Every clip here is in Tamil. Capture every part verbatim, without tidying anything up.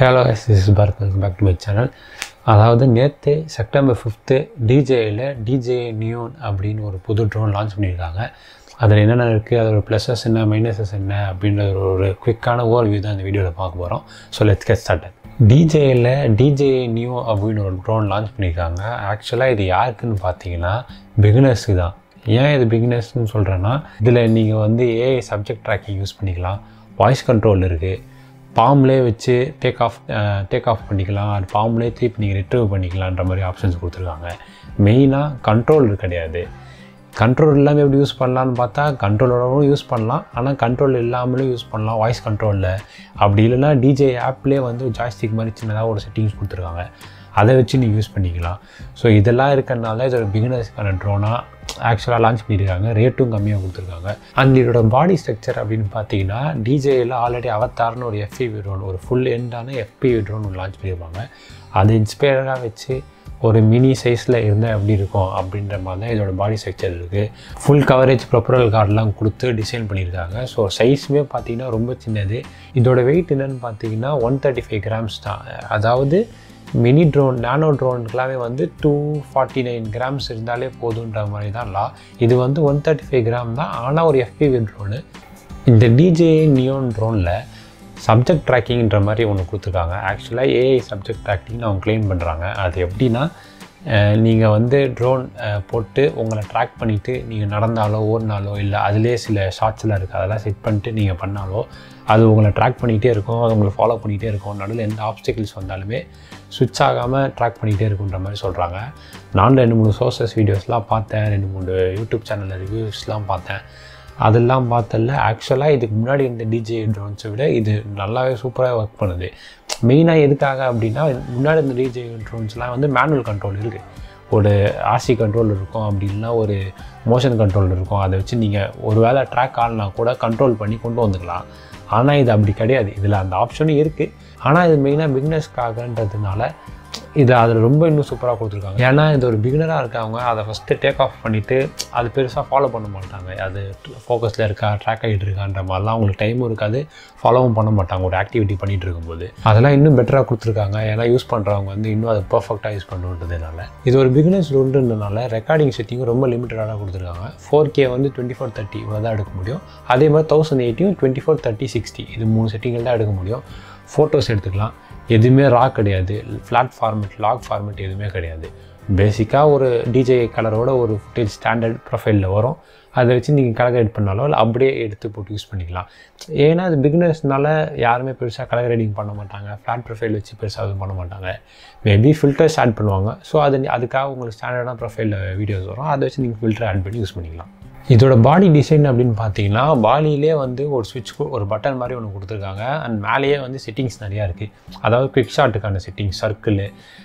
Hello guys, this is Bharat. Welcome back to my channel. அதாவது நேற்று செப்டம்பர் ஃபிஃப்த்து டிஜேயில் டிஜே நியோன் அப்படின்னு ஒரு புது ட்ரோன் லான்ச் பண்ணியிருக்காங்க. அதில் என்னென்ன இருக்குது, அதோட ப்ளஸஸ் என்ன, மைனஸஸ் என்ன அப்படின்ற ஒரு குவிக்கான ஓவர்வியூ தான் இந்த வீடியோவில் பார்க்க போகிறோம். So let's get started. டிஜேயில் டிஜே நியோ அப்படின்னு ஒரு ட்ரோன் லான்ச் பண்ணியிருக்காங்க. ஆக்சுவலாக இது யாருக்குன்னு பார்த்தீங்கன்னா பிகினர்ஸுக்கு தான். ஏன் இது பிகினர்ஸ்னு சொல்கிறேன்னா, இதில் நீங்கள் வந்து ஏஐ சப்ஜெக்ட் ட்ராக்கிங் யூஸ் பண்ணிக்கலாம், வாய்ஸ் கண்ட்ரோல் இருக்குது, பாம்லே வச்சு டேக் ஆஃப் டேக் ஆஃப் பண்ணிக்கலாம், அது பாம்லே திருப்பி நீங்கள் ரிட்ரீவ் பண்ணிக்கலான்ற மாதிரி ஆப்ஷன்ஸ் கொடுத்துருக்காங்க. மெயினாக கண்ட்ரோல் கிடையாது. கண்ட்ரோல் இல்லாமல் எப்படி யூஸ் பண்ணலான்னு பார்த்தா கண்ட்ரோலோடவும் யூஸ் பண்ணலாம், ஆனால் கண்ட்ரோல் இல்லாமலும் யூஸ் பண்ணலாம் வாய்ஸ் கண்ட்ரோலில். அப்படி இல்லைனா டிஜே ஆப்லேயே வந்து ஜாய்ஸ்டிக் மாதிரி சின்னதாக ஒரு செட்டிங்ஸ் கொடுத்துருக்காங்க, அதை வச்சு நீங்கள் யூஸ் பண்ணிக்கலாம். ஸோ இதெல்லாம் இருக்கிறனால இது ஒரு பிகினர்ஸ்க்கான ட்ரோனாக ஆக்சுவலாக லான்ச் பண்ணியிருக்காங்க. ரேட்டும் கம்மியாக கொடுத்துருக்காங்க. அண்ட் இதோட பாடி ஸ்ட்ரக்சர் அப்படின்னு பார்த்தீங்கன்னா, டிஜேயில் ஆல்ரெடி அவத்தார்னு ஒரு எஃப்பிவி ட்ரோன், ஒரு ஃபுல் எண்டான எஃப்பிவி ட்ரோன் ஒன்று லான்ச் பண்ணியிருப்பாங்க. அது இன்ஸ்பயராக வச்சு ஒரு மினி சைஸில் இருந்தால் எப்படி இருக்கும் அப்படின்ற மாதிரி தான் இதோட பாடி ஸ்ட்ரக்சர் இருக்குது. ஃபுல் கவரேஜ் ப்ரொப்பரல் கார்டெலாம் கொடுத்து டிசைன் பண்ணியிருக்காங்க. ஸோ சைஸுமே பார்த்தீங்கன்னா ரொம்ப சின்னது. இதோட வெயிட் என்னென்னு பார்த்தீங்கன்னா ஒன் தேர்ட்டி ஃபைவ் கிராம்ஸ் தான். அதாவது மினி ட்ரோன் நானோ ட்ரோனுக்கெல்லாமே வந்து டூ ஃபார்ட்டி நைன் கிராம்ஸ் இருந்தாலே போதுன்ற மாதிரி தான் லா. இது வந்து ஒன் தேர்ட்டி ஃபைவ் கிராம் தான், ஆனால் ஒரு எஃப்பிவி ட்ரோனு. இந்த டிஜே நியோன் ட்ரோனில் சப்ஜெக்ட் ட்ராக்கிங்ன்ற மாதிரி ஒன்று கொடுத்துருக்காங்க. ஆக்சுவலாக ஏஐ சப்ஜெக்ட் ட்ராக்கிங்னு அவங்க கிளைம் பண்ணுறாங்க. அது எப்படின்னா, நீங்கள் வந்து ட்ரோன் போட்டு உங்களை ட்ராக் பண்ணிவிட்டு நீங்கள் நடந்தாலோ ஓடினாலோ, இல்லை அதிலே சில ஷார்ட்ஸ்லாம் இருக்குது, அதெல்லாம் செட் பண்ணிட்டு நீங்கள் பண்ணாலோ அது உங்களை ட்ராக் பண்ணிகிட்டே இருக்கும், அது உங்களை ஃபாலோ பண்ணிகிட்டே இருக்கும். நடுவில் எந்த ஆப்ஸ்டிக்கிள்ஸ் வந்தாலுமே ஸ்விட்ச் ஆகாமல் ட்ராக் பண்ணிகிட்டே இருக்குன்ற மாதிரி சொல்கிறாங்க. நான் ரெண்டு மூணு சோர்சஸ் வீடியோஸ்லாம் பார்த்தேன், ரெண்டு மூணு யூடியூப் சேனலில் ரிவ்யூஸ்லாம் பார்த்தேன். அதெல்லாம் பார்த்தல ஆக்சுவலாக இதுக்கு முன்னாடி இந்த டிஜே ட்ரோன்ஸை விட இது நல்லாவே சூப்பராக ஒர்க் பண்ணுது. மெயினாக எதுக்காக அப்படின்னா, முன்னாடி இந்த டிஜே ட்ரோன்ஸ்லாம் வந்து மேனுவல் கண்ட்ரோல் இருக்குது. ஒரு ஆர்சி கண்ட்ரோல் இருக்கும், அப்படி இல்லைனா ஒரு மோஷன் கண்ட்ரோல் இருக்கும். அதை வச்சு நீங்கள் ஒரு வேளை ட்ராக் ஆனா கூட கண்ட்ரோல் பண்ணி கொண்டு வந்துக்கலாம். ஆனால் இது அப்படி கிடையாது. இதில் அந்த ஆப்ஷனும் இருக்குது, ஆனால் இது மெயினாக பிகினர்ஸ்க்காகன்றதுனால இது அதில் ரொம்ப இன்னும் சூப்பராக கொடுத்துருக்காங்க. ஏன்னா இது ஒரு பிகினராக இருக்கவங்க அதை ஃபஸ்ட்டு டேக் ஆஃப் பண்ணிவிட்டு அது பெருசாக ஃபாலோ பண்ண மாட்டாங்க. அது ஃபோக்கஸில் இருக்கா, ட்ராக் ஆகிட்டு இருக்கான்ற மாதிரிலாம் அவங்களுக்கு டைமும் இருக்காது, ஃபாலோவும் பண்ண மாட்டாங்க ஒரு ஆக்டிவிட்டி பண்ணிகிட்டு இருக்கும்போது. அதெல்லாம் இன்னும் பெட்டராக கொடுத்துருக்காங்க. ஏன்னா யூஸ் பண்ணுறவங்க வந்து இன்னும் அதை பர்ஃபெக்டாக யூஸ் பண்ணுறதுனால. இது ஒரு பிகினர்ஸ் ட்ரோன்றதுனால ரெக்கார்டிங் செட்டிங்கும் ரொம்ப லிமிட்டடாக கொடுத்துருக்காங்க. ஃபோர் கே வந்து டுவெண்ட்டி ஃபோர் தேர்ட்டி இவ்வளோ தான் எடுக்க முடியும். அதே மாதிரி தௌசண்ட் எயிட்டியும் டுவெண்ட்டி ஃபோர் தேர்ட்டி சிக்ஸ்டி இது மூணு செட்டிங்கில் தான் எடுக்க முடியும். ஃபோட்டோஸ் எடுத்துக்கலாம். எதுவுமே ரா கிடையாது, ஃப்ளாட் ஃபார்மேட், லாக் ஃபார்மேட் எதுவுமே கிடையாது. பேசிக்காக ஒரு டிஜே கலரோட ஒரு ஃபுட்டேஜ் ஸ்டாண்டர்ட் ப்ரொஃபைலில் வரும். அதை வச்சு நீங்கள் கலர் எடிட் பண்ணாலோ இல்லை அப்படியே எடுத்து போட்டு யூஸ் பண்ணிக்கலாம். ஏன்னா அது பிகினர்ஸ்னால யாருமே பெருசாக கலர் எடிட்டிங் பண்ண மாட்டாங்க, ஃப்ளாட் ப்ரொஃபைல் வச்சு பெருசாக எதுவும் பண்ண மாட்டாங்க. மேபி ஃபில்டர்ஸ் ஆட் பண்ணுவாங்க. ஸோ அது அதுக்காக உங்களுக்கு ஸ்டாண்டர்டான ப்ரொஃபைலில் வீடியோஸ் வரும், அதை வச்சு நீங்கள் ஃபில்டர் ஆட் பண்ணி யூஸ் பண்ணிக்கலாம். இதோட பாடி டிசைன் அப்படின்னு பார்த்தீங்கன்னா, பாடியிலே வந்து ஒரு ஸ்விட்ச் ஒரு பட்டன் மாதிரி ஒன்று கொடுத்துருக்காங்க. அண்ட் மேலேயே வந்து செட்டிங்ஸ் நிறையா இருக்குது. அதாவது குவிக் ஷாட்டுக்கான செட்டிங்ஸ், சர்க்கிள்,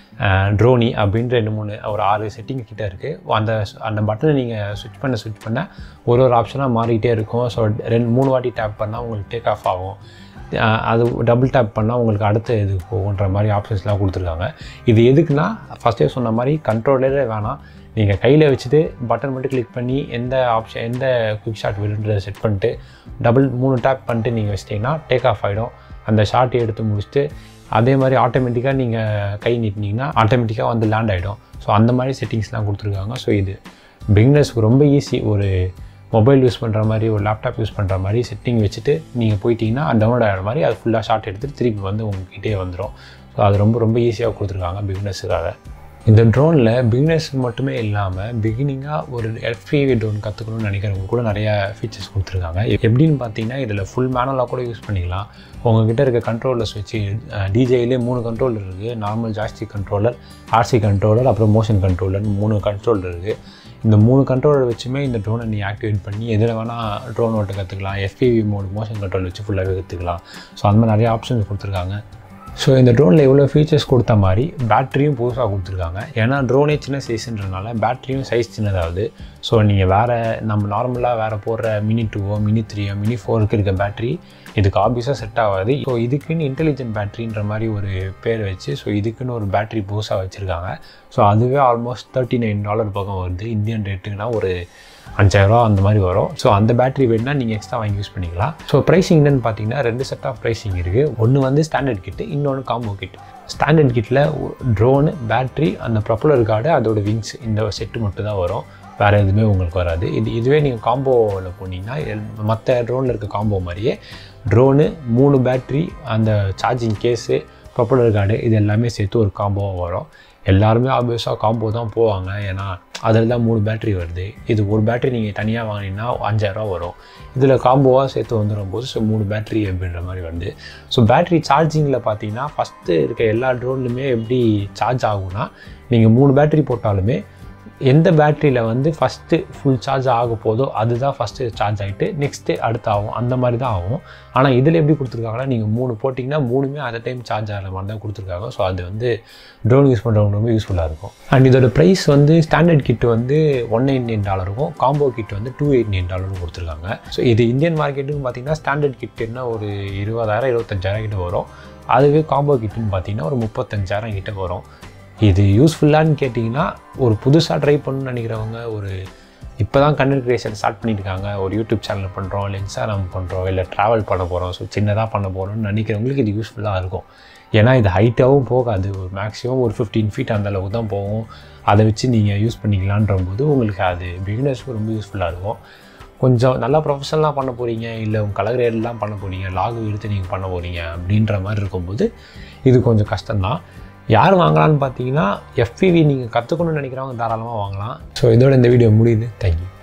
ட்ரோனி அப்படின்ற ரெண்டு மூணு ஒரு ஆறு செட்டிங் கிட்டே இருக்குது. அந்த அந்த பட்டனை நீங்கள் ஸ்விட்ச் பண்ண ஸ்விட்ச் பண்ண ஒரு ஒரு ஆப்ஷனாக மாறிக்கிட்டே இருக்கும். ஸோ ரெண்டு மூணு வாட்டி டேப் பண்ணால் உங்களுக்கு டேக் ஆஃப் ஆகும். அது டபுள் டேப் பண்ணால் உங்களுக்கு அடுத்த இது போகுன்ற மாதிரி ஆப்ஷன்ஸ்லாம் கொடுத்துருக்காங்க. இது எதுக்குன்னா, ஃபஸ்ட்டே சொன்ன மாதிரி கண்ட்ரோலே வேணாம், நீங்கள் கையில் வச்சுட்டு பட்டன் மட்டும் கிளிக் பண்ணி எந்த ஆப்ஷன் எந்த குவிக் ஷாட் விடுன்றதை செட் பண்ணிட்டு டபுள் மூணு டேப் பண்ணிட்டு நீங்கள் வச்சிட்டிங்கன்னா டேக் ஆஃப் ஆகிடும். அந்த ஷாட்டை எடுத்து முடிச்சுட்டு அதே மாதிரி ஆட்டோமேட்டிக்காக நீங்கள் கை நீட்டினீங்கன்னா ஆட்டோமேட்டிக்காக வந்து லேண்ட் ஆகிடும். ஸோ அந்த மாதிரி செட்டிங்ஸ்லாம் கொடுத்துருக்காங்க. ஸோ இது பிகினர்ஸ்க்கு ரொம்ப ஈஸி. ஒரு மொபைல் யூஸ் பண்ணுற மாதிரி, ஒரு லேப்டாப் யூஸ் பண்ணுற மாதிரி செட்டிங் வச்சுட்டு நீங்கள் போயிட்டீங்கன்னா அது டவுன்லோட் ஆகிற மாதிரி அது ஃபுல்லாக ஷாட் எடுத்துகிட்டு திருப்பி வந்து உங்கள்கிட்டே வந்துடும். ஸோ அது ரொம்ப ரொம்ப ஈஸியாக கொடுத்துருக்காங்க பிகினர்ஸுக்காக. இந்த ட்ரோனில் பிகினர்ஸுக்கு மட்டுமே இல்லாமல் பிகினிங்காக ஒரு எஃப்பிவி ட்ரோன் கற்றுக்கணும்னு நினைக்கிறவங்க கூட நிறையா ஃபீச்சர்ஸ் கொடுத்துருக்காங்க. எப்படின்னு பார்த்தீங்கன்னா, இதில் ஃபுல் மேனுவலாக கூட யூஸ் பண்ணிக்கலாம். உங்கள்கிட்ட இருக்க கண்ட்ரோலர்ஸ் வச்சு டிஜேயிலே மூணு கண்ட்ரோலர் இருக்குது. Normal joystick controller, RC controller, அப்புறம் மோஷன் கண்ட்ரோலர்னு மூணு கண்ட்ரோலர் இருக்குது. இந்த மூணு கண்ட்ரோலர் வச்சுமே இந்த ட்ரோனை நீங்கள் ஆக்டிவேட் பண்ணி எதில் வேணால் ட்ரோன் ஓட்ட கற்றுக்கலாம். எஃப்பிவி மோடு மோஷன் கண்ட்ரோல் வச்சு ஃபுல்லாகவே கற்றுக்கலாம். ஸோ அந்த மாதிரி நிறைய ஆப்ஷன்ஸ் கொடுத்துருக்காங்க. ஸோ இந்த ட்ரோனில் எவ்வளோ ஃபீச்சர்ஸ் கொடுத்த மாதிரி பேட்டரியும் புதுசாக கொடுத்துருக்காங்க. ஏன்னா ட்ரோனே சின்ன சைஸுன்றனால பேட்டரியும் சைஸ் சின்னதாகுது. ஸோ நீங்கள் வேறு நம்ம நார்மலாக வேறு போடுற மினி டூவோ மினி த்ரீயோ மினி ஃபோருக்கு இருக்க பேட்டரி இதுக்கு ஆப்வியஸாக செட் ஆகாது. ஸோ இதுக்குன்னு இன்டெலிஜென்ட் பேட்டரின்ற மாதிரி ஒரு பேர் வச்சு ஸோ இதுக்குன்னு ஒரு பேட்டரி புதுசாக வச்சுருக்காங்க. ஸோ அதுவே ஆல்மோஸ்ட் தேர்ட்டி நைன் டாலர் பக்கம் வருது. இந்தியன் ரேட்டுக்குனா ஒரு அஞ்சாயிரரூவா அந்த மாதிரி வரும். ஸோ அந்த பேட்டரி வேணுன்னா நீங்கள் எக்ஸ்ட்ரா வாங்கி யூஸ் பண்ணிக்கலாம். ஸோ ப்ரைஸிங் என்னென்னு பார்த்தீங்கன்னா ரெண்டு செட் ஆஃப் ப்ரைஸிங் இருக்குது. ஒன்று வந்து ஸ்டாண்டர்ட் கிட்டு, இன்னொன்று காம்போ கிட். ஸ்டாண்டர்ட் கிட்டில் ட்ரோனு, பேட்ரி, அந்த ப்ரொப்பலர் கார்டு, அதோட விங்ஸ், இந்த செட்டு மட்டும் தான் வரும். வேறு எதுவுமே உங்களுக்கு வராது. இது இதுவே நீங்கள் காம்போவில் போனீங்கன்னா மற்ற ட்ரோனில் இருக்க காம்போ மாதிரியே ட்ரோனு, மூணு பேட்ரி, அந்த சார்ஜிங் கேஸு, ப்ரொப்பலர் கார்டு, இது எல்லாமே சேர்த்து ஒரு காம்போவாக வரும். எல்லாருமே ஆப்வியஸாக காம்போ தான் போவாங்க, ஏன்னா அதில் தான் மூணு பேட்ரி வருது. இது ஒரு பேட்ரி நீங்கள் தனியாக வாங்கினீங்கன்னா அஞ்சாயிரரூவா வரும். இதில் காம்போவாக சேர்த்து வந்துடும் போது ஸோ மூணு பேட்ரி அப்படின்ற மாதிரி வருது. ஸோ பேட்ரி சார்ஜிங்கில் பார்த்தீங்கன்னா ஃபஸ்ட்டு இருக்க எல்லா ட்ரோன்லையுமே எப்படி சார்ஜ் ஆகும்னா, நீங்கள் மூணு பேட்ரி போட்டாலுமே எந்த பேட்டரியில் வந்து ஃபஸ்ட்டு ஃபுல் சார்ஜ் ஆக போதோ அதுதான் ஃபஸ்ட்டு சார்ஜ் ஆகிட்டு நெக்ஸ்ட்டு அடுத்து ஆகும், அந்த மாதிரி தான் ஆகும். ஆனால் இதில் எப்படி கொடுத்துருக்காங்கன்னா, நீங்கள் மூணு போட்டிங்கன்னா மூணுமே அட் டைம் சார்ஜ் ஆகிற மாதிரி தான் கொடுத்துருக்காங்க. ஸோ அது வந்து ட்ரோன் யூஸ் பண்ணுறவங்க ரொம்ப யூஸ்ஃபுல்லாக இருக்கும். அண்ட் இதோட ப்ரைஸ் வந்து ஸ்டாண்டர்ட் கிட் வந்து ஒன் நைன்டி நைன் டாலருக்கும், காம்போ கிட் வந்து டூ எயிட்டி நைன் டாலரும் கொடுத்துருக்காங்க. ஸோ இது இந்தியன் மார்க்கெட்டுன்னு பார்த்தீங்கன்னா ஸ்டாண்டர்ட் கிட்டுன்னா ஒரு இருபதாயிரம் இருபத்தஞ்சாயிரம் கிட்ட வரும். அதுவே காம்போ கிட்டுன்னு பார்த்தீங்கன்னா ஒரு முப்பத்தஞ்சாயிரம் கிட்ட வரும். இது யூஸ்ஃபுல்லான்னு கேட்டிங்கன்னா, ஒரு புதுசாக ட்ரை பண்ணணும்னு நினைக்கிறவங்க, ஒரு இப்போ தான் கண்டென்ட் க்ரியேஷன் ஸ்டார்ட் பண்ணியிருக்காங்க, ஒரு யூடியூப் சேனல் பண்ணுறோம், இல்லை இன்ஸ்டாகிராம் பண்ணுறோம், இல்லை ட்ராவல் பண்ண போகிறோம், ஸோ சின்னதாக பண்ண போகிறோம்னு நினைக்கிறவங்களுக்கு இது யூஸ்ஃபுல்லாக இருக்கும். ஏன்னா இது ஹைட்டாகவும் போகாது, ஒரு மேக்ஸிமம் ஒரு ஃபிஃப்டீன் ஃபீட் அந்தளவுக்கு தான் போகும். அதை வச்சு நீங்கள் யூஸ் பண்ணிக்கலான்ற போது உங்களுக்கு அது பிகினர்ஸ்க்கு ரொம்ப யூஸ்ஃபுல்லாக இருக்கும். கொஞ்சம் நல்லா ப்ரொஃபஷனலாக பண்ண போகிறீங்க, இல்லை உங்கள் கலர் ரேட்லாம் பண்ண போகிறீங்க, லாகு எடுத்து நீங்கள் பண்ண போகிறீங்க அப்படின்ற மாதிரி இருக்கும்போது இது கொஞ்சம் கஷ்டம்தான். யார் வாங்கலான்னு பார்த்தீங்கன்னா, எஃப்பிவி நீங்கள் கற்றுக்கணும்னு நினைக்கிறவங்க தாராளமாக வாங்கலாம். ஸோ இதோட இந்த வீடியோ முடியுது. தேங்க்யூ.